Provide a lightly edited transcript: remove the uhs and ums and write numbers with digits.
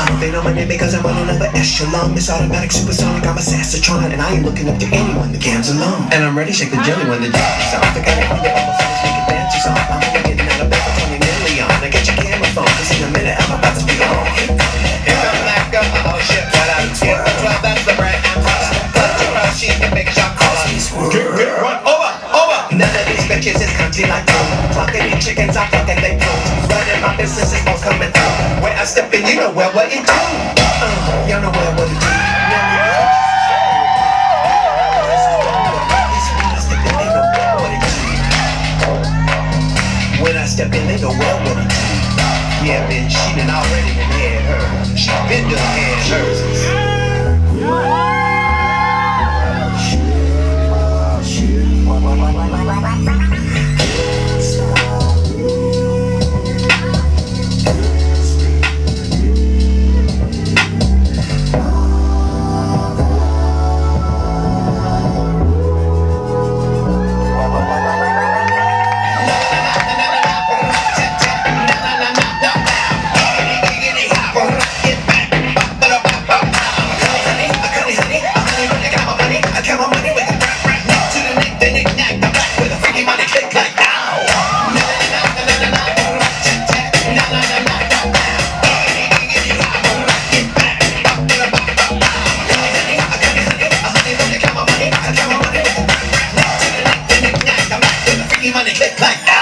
They know my name because I'm on another echelon. It's automatic, supersonic, I'm a Sassatron. And I ain't looking up to anyone, the gam's alone. And I'm ready, shake the jelly when the jelly's on. Forgot it, all the fellas making dances on. I'm only getting out of bed for 20 million. I get your camera phone, cause in a minute I'm about to be on. Here comes that girl, oh shit, what up? Get the 12, that's the brand I'm crossing. Clutch your cross, she's the big shot caller. Get run, over. None of these bitches is country like you. Fucking these chickens, I fucking they do. Running my business is most coming through. Where I step in, you know well what it do. You know well what it do. When I step in, they know well what it do. Yeah, bitch, she done already done had her. She been done had hers. Money click like